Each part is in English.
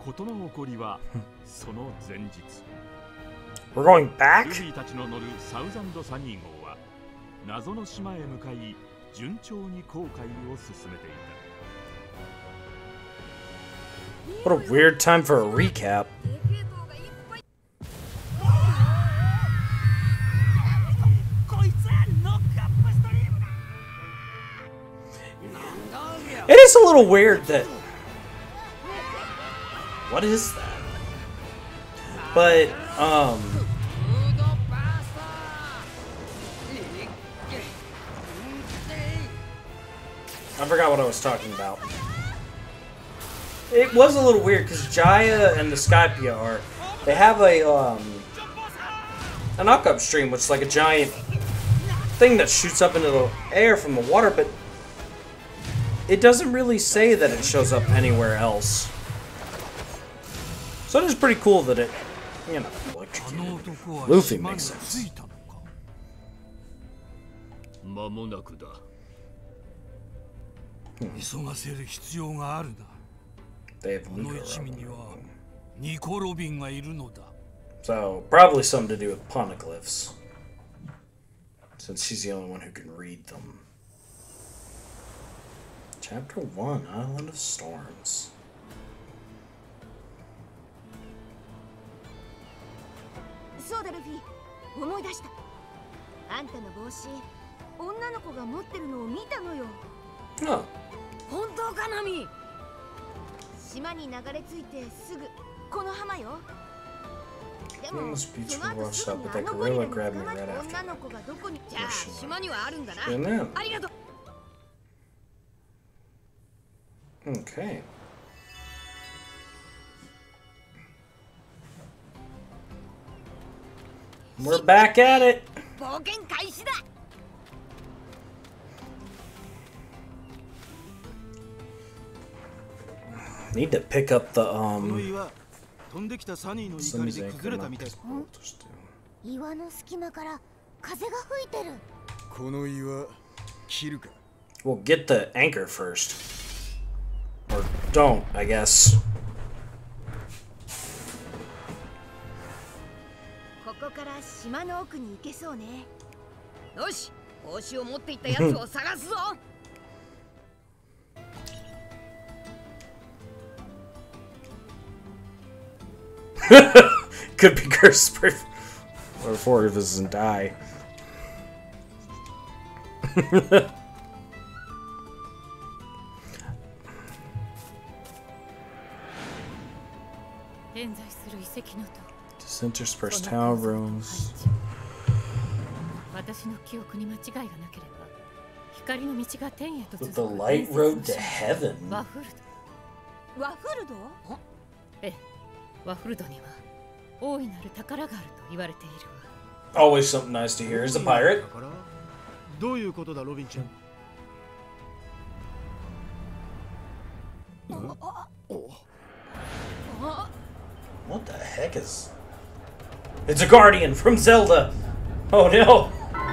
We're going back? What a weird time for a recap. It is a little weird that... What is that? But, I forgot what I was talking about. It was a little weird because Jaya and the Skypia are... They have an up stream, which is like a giant thing that shoots up into the air from the water, but it doesn't really say that it shows up anywhere else. So it is pretty cool that it, you know, electrocuted. Luffy makes sense. They have so, probably something to do with poneglyphs. Since she's the only one who can read them. Chapter 1, Island of Storms. Soだルフィ、思い出した。あんたの帽子、女の子が持ってるのを見たのよ。 あ、 本当かナミ？島に流れ着いてすぐこの浜よ。でもその後すぐにあのゴリラに捕まった女の子がどこに？じゃあ島にはあるんだな。ありがとう。 Okay. We're back at it. Need to pick up the We'll get the anchor first. Or don't, I guess. ここから島の奥に行けそうね。よし、帽子を持っていったやつを探すぞ。 Could be cursed before it doesn't die. Just interspersed tower rooms. With the light road to heaven. Always something nice to hear. Is a pirate. What the heck is... It's a guardian from Zelda! Oh no!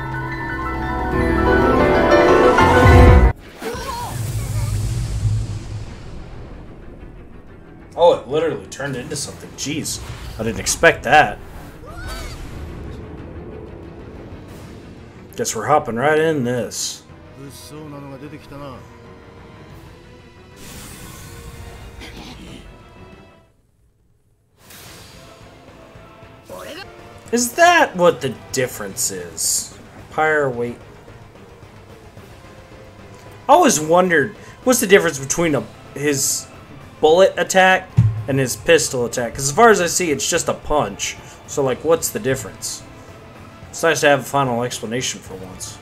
Oh, it literally turned into something. Jeez. I didn't expect that. Guess we're hopping right in this. Is that what the difference is? Pyre weight. I always wondered, what's the difference between his bullet attack and his pistol attack? Because as far as I see, it's just a punch. So, like, what's the difference? It's nice to have a final explanation for once.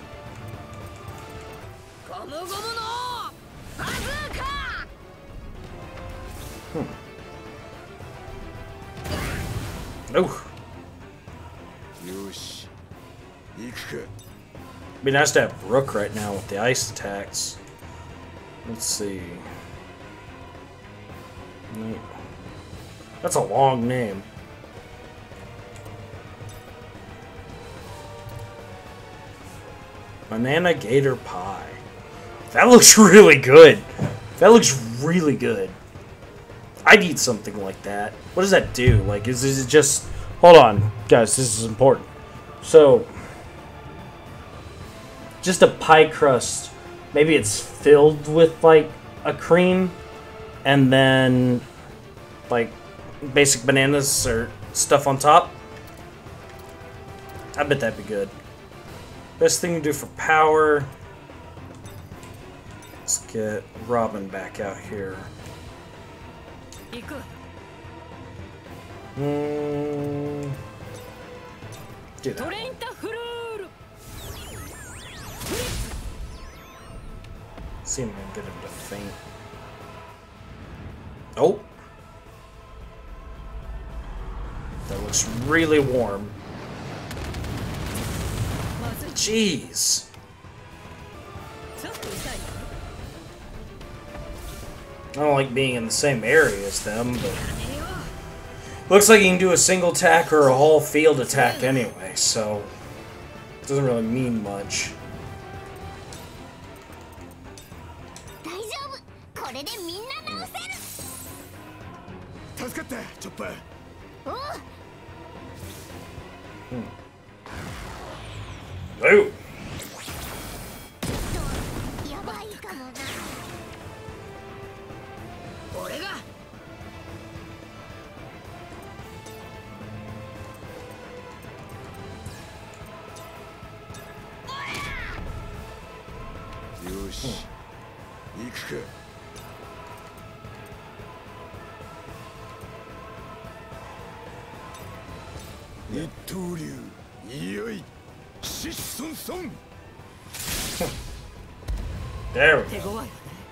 Oh. Be nice to have Rook right now with the ice attacks. Let's see. That's a long name. Banana Gator Pie. That looks really good. That looks really good. I'd eat something like that. What does that do? Like, is it just... Hold on, guys, this is important. So, just a pie crust. Maybe it's filled with, like, a cream. And then, like, basic bananas or stuff on top. I bet that'd be good. Best thing to do for power. Let's get Robin back out here. Do that. See if I can get him to faint. Oh! That looks really warm. Jeez! I don't like being in the same area as them, but... Looks like you can do a single attack or a whole field attack anyway, so... It doesn't really mean much. Ooh. There we go.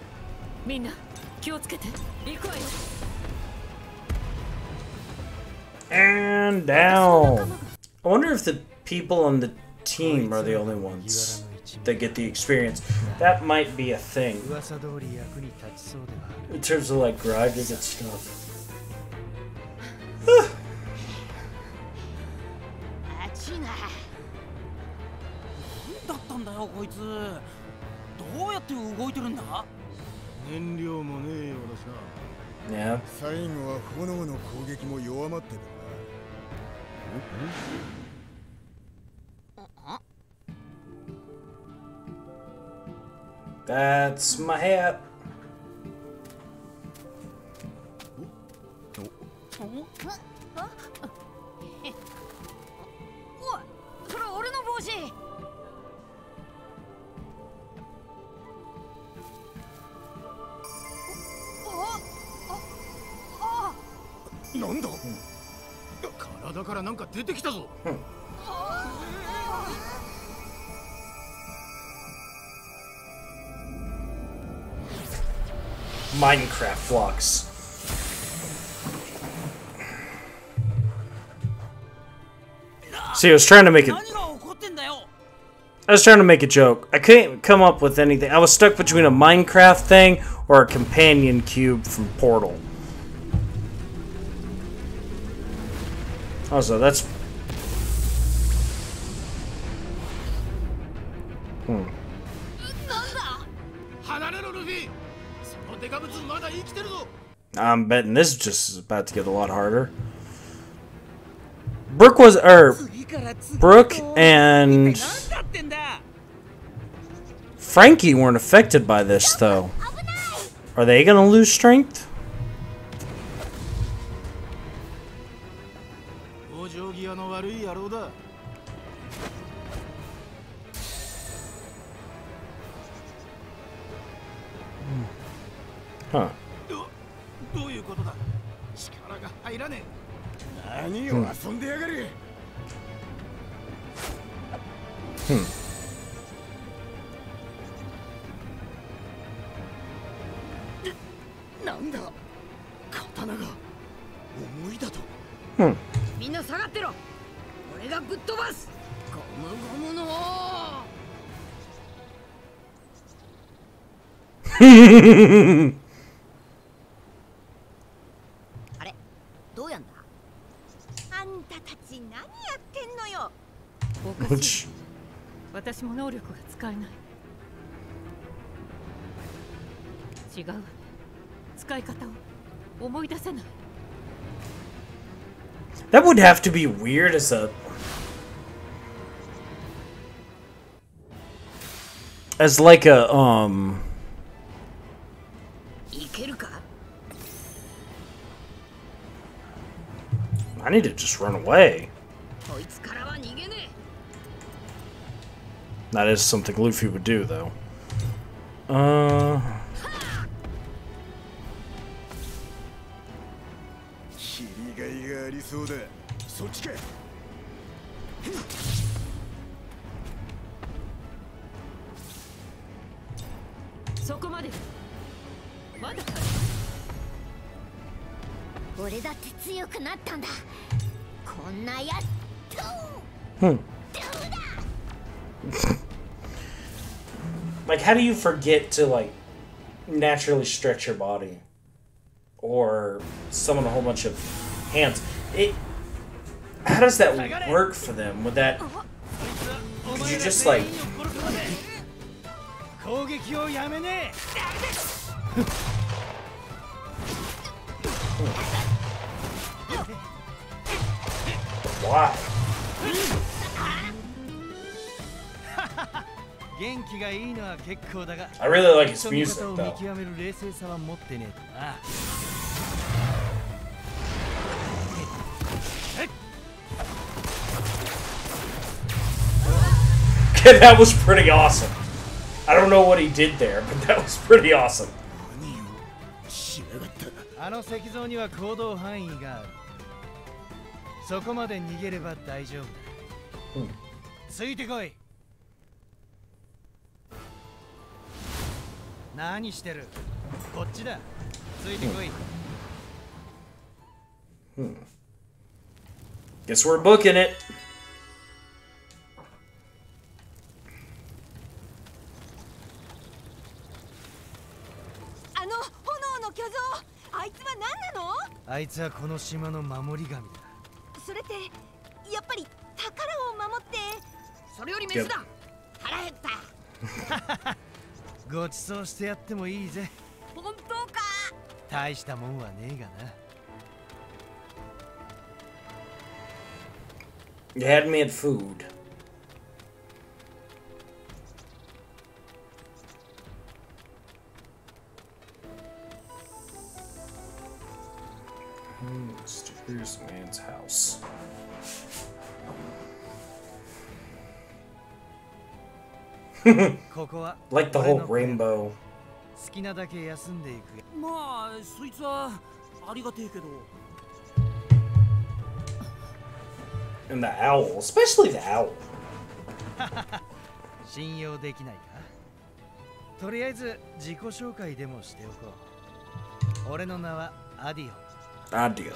And down. I wonder if the people on the team are the only ones that get the experience. That might be a thing. In terms of like grinding and stuff. Yeah. That's my hat. Minecraft blocks. See, I was trying to make a joke. I couldn't come up with anything. I was stuck between a Minecraft thing or a companion cube from Portal. Also, that's... I'm betting this just is about to get a lot harder. Brooke and Frankie weren't affected by this, though. Are they gonna lose strength? Huh. Which... That would have to be weird as like a I need to just run away. That is something Luffy would do, though. Like, how do you forget to, like, naturally stretch your body? Or summon a whole bunch of hands? How does that work for them? Would that... Could you just, like... Why? I really like his music, though. Okay, that was pretty awesome. I don't know what he did there, but that was pretty awesome. Guess we're booking it. You had me at food. Mysterious man's house. Like the whole rainbow. And the owl, especially the owl. Adio.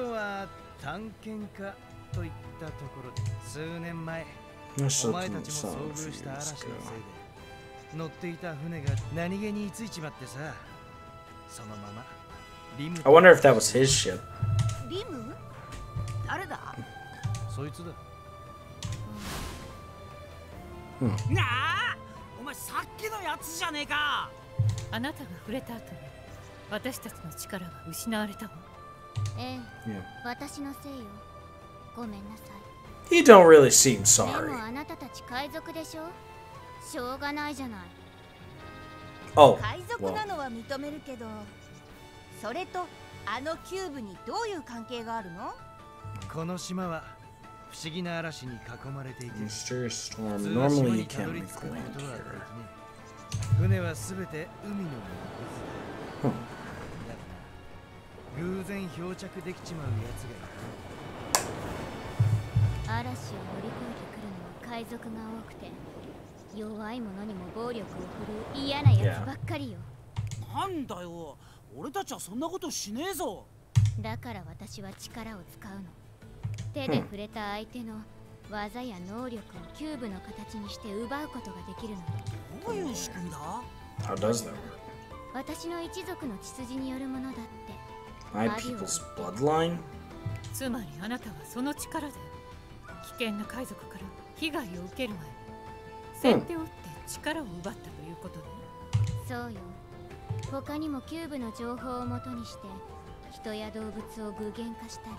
I wonder if that was his ship. He don't really seem sorry. Oh, well. Mysterious storm. Normally you can't make land here. How does that work? My people's bloodline? 人や動物を具現化したり、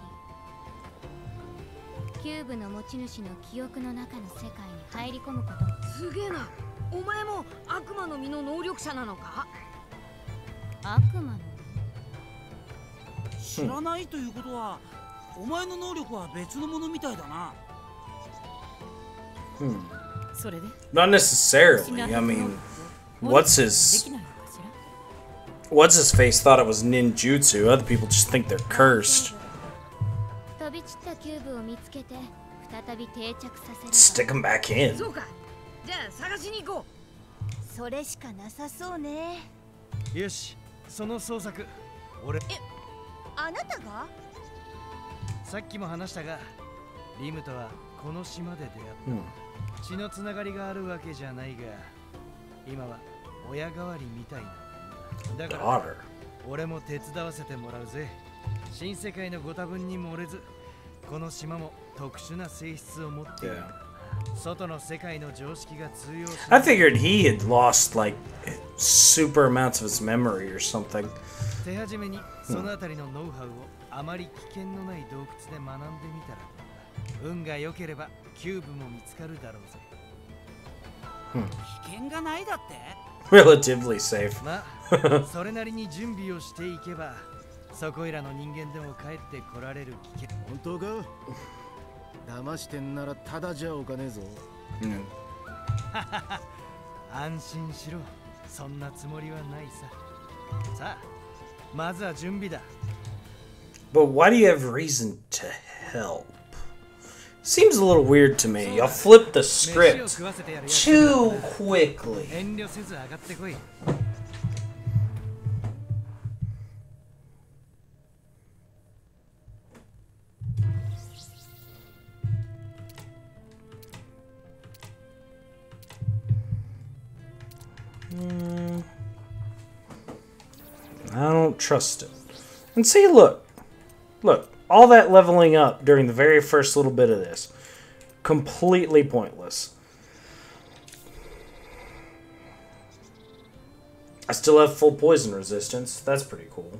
キューブの持ち主の記憶の中の世界に入り込むこと。すげえな。お前も悪魔の実の能力者なのか？悪魔の実？ 知らないということは、お前の能力は別のものみたいだな。 それで Not necessarily. I mean, what's his face thought it was ninjutsu. Other people just think they're cursed. Stick them back in. そうか。じゃあ探しに行こう。それしかなさそうね。 よし、その捜索、俺。 あなたが？ さっきも話したが、リムとはこの島で出会った。血のつながりがあるわけじゃないが、今は親代わりみたいな。だから俺も手伝わせてもらうぜ。新世界のご多分に漏れず、この島も特殊な性質を持っている。外の世界の常識が通用しない。 I figured he had lost like super amounts of his memory or something. 手始めにそのあたりのノウハウをあまり危険のない洞窟で学んでみたら、運が良ければキューブも見つかるだろうぜ。危険がないだって？ Relatively safe. まあ、それなりに準備をしていけば、そこいらの人間でも帰ってこられる危険。 本当か？騙してんならただじゃおかねえぞ。 安心しろ。そんなつもりはないさ。さあ、まずは準備だ。 But why do you have reason to help? Seems a little weird to me. Y'all flipped the script too quickly. 遠慮せず上がってこい。 I don't trust it. And see, look, all that leveling up during the very first little bit of this, completely pointless. I still have full poison resistance. That's pretty cool.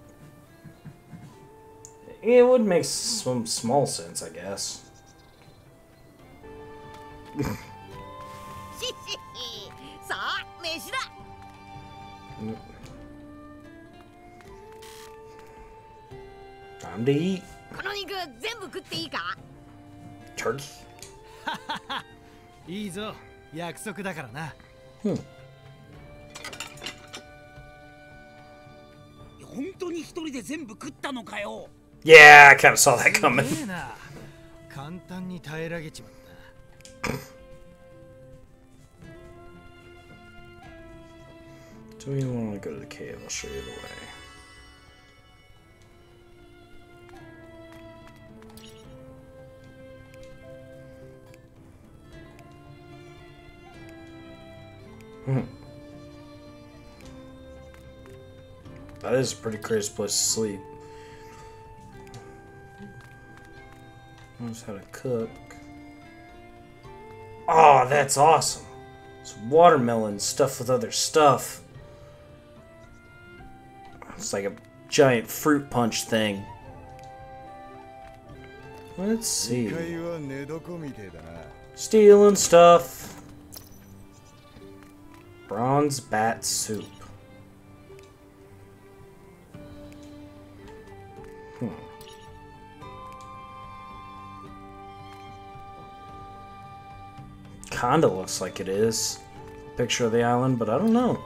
It would make some small sense, I guess. Time to eat. Turkey? いいぞ、約束だからな。本当に一人で全部食ったのかよ。 Yeah, I kind of saw that coming. 簡単に耐えられちまった。 Do we want to go to the cave? I'll show you the way. That is a pretty crazy place to sleep. Knows how to cook. Oh, that's awesome. It's watermelon stuffed with other stuff. It's like a giant fruit punch thing. Let's see. Stealing stuff. Bronze bat soup. Kinda looks like it is. Picture of the island, but I don't know.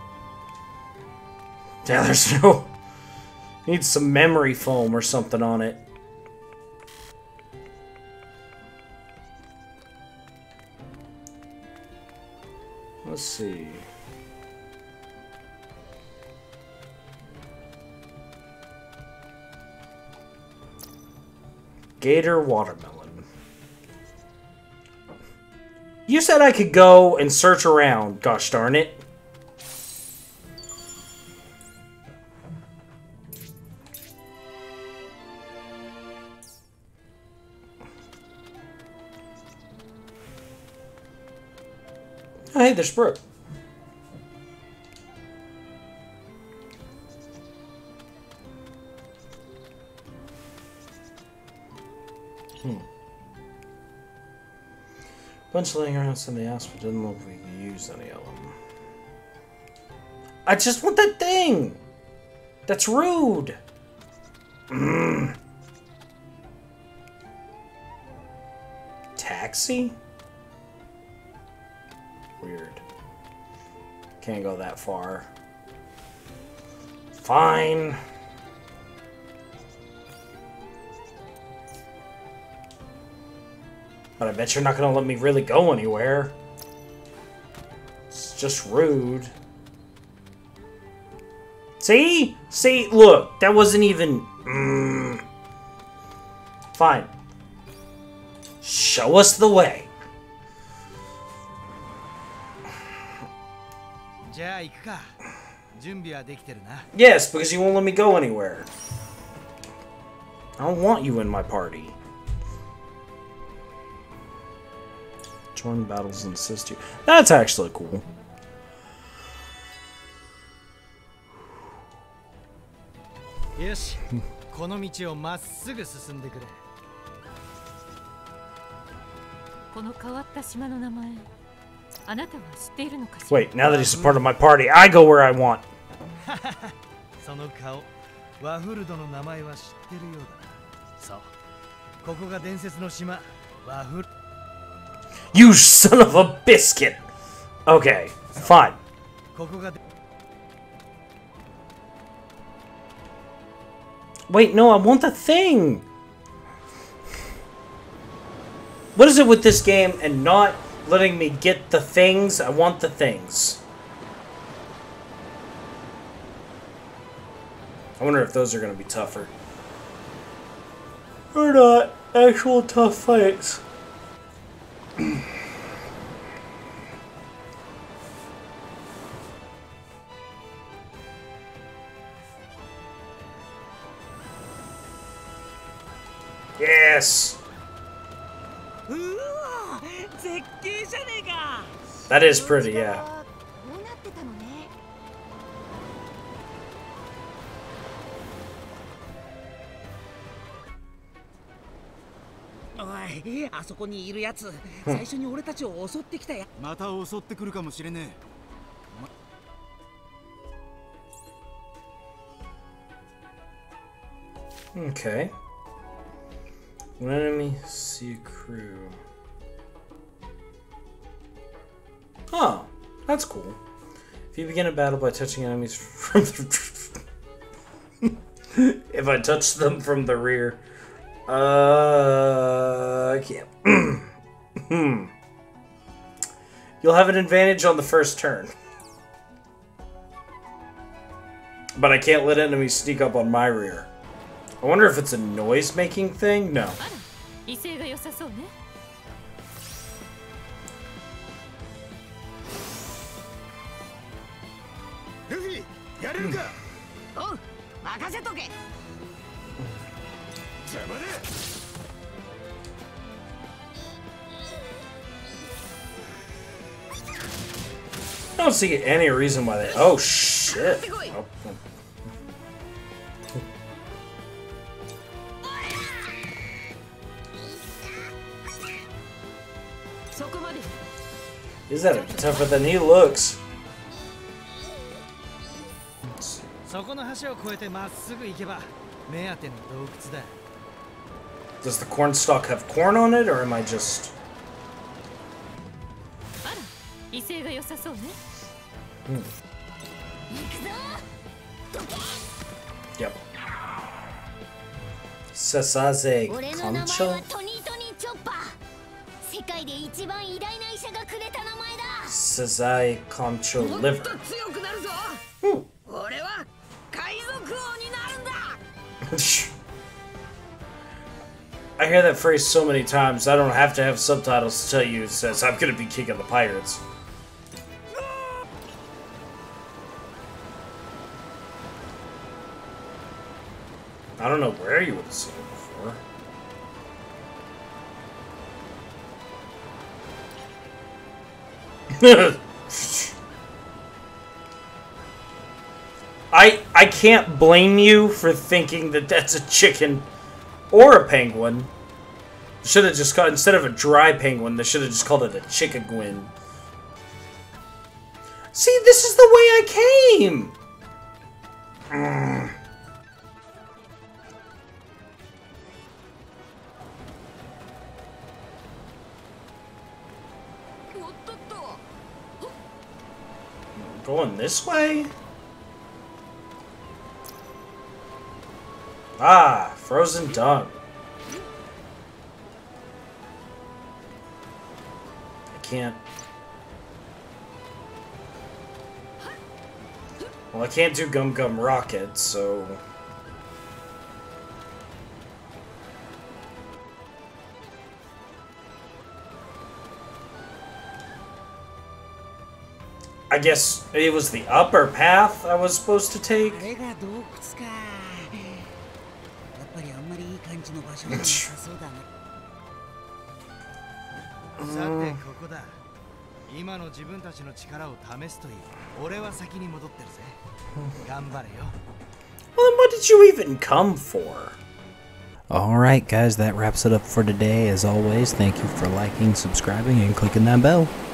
Yeah, there's no... Needs some memory foam or something on it. Let's see. Gator watermelon. You said I could go and search around, gosh darn it. Oh, hey, there's Brooke. Bunch laying around somebody else, but didn't look like we could use any of them. I just want that thing! That's rude! Taxi? Weird. Can't go that far. Fine. But I bet you're not gonna let me really go anywhere. It's just rude. See? See? Look, that wasn't even... Fine. Show us the way. Yes, because you won't let me go anywhere. I don't want you in my party. Join battles and assist you. That's actually cool. Yes. この道をまっすぐ進んでくれ。 この変わった島の名前、あなたは知っているのかしら？ Wait, now that he's a part of my party, I go where I want. その顔、ワフルドの名前は知ってるようだな。そう。ここが伝説の島、ワフル。 You son of a biscuit! Okay, fine. ここが Wait, no, I want the thing! What is it with this game and not letting me get the things? I want the things. I wonder if those are going to be tougher. Or not. Actual tough fights. Yes! That is pretty, yeah. Okay. When enemy see a crew. Oh, that's cool. If you begin a battle by touching enemies from the... If I touch them from the rear. I can't. You'll have an advantage on the first turn. But I can't let enemies sneak up on my rear. I wonder if it's a noise-making thing? No. I don't see any reason why they... Oh, shit. Oh. He's that tougher than he looks. Does the cornstalk have corn on it, or am I just... Yep. Sasaze Concho? Sazai Concho liver. I hear that phrase so many times, I don't have to have subtitles to tell you it says I'm gonna be king of the pirates. I don't know where you would have seen it before. I can't blame you for thinking that that's a chicken or a penguin. Should have just called, instead of a dry penguin, they should have just called it a chickagwin. See, this is the way I came! Going this way? Ah, frozen dung. I can't. Well, I can't do Gum Gum Rocket, so. I guess it was the upper path I was supposed to take. Well, then what did you even come for? Alright guys, that wraps it up for today. As always, thank you for liking, subscribing, and clicking that bell.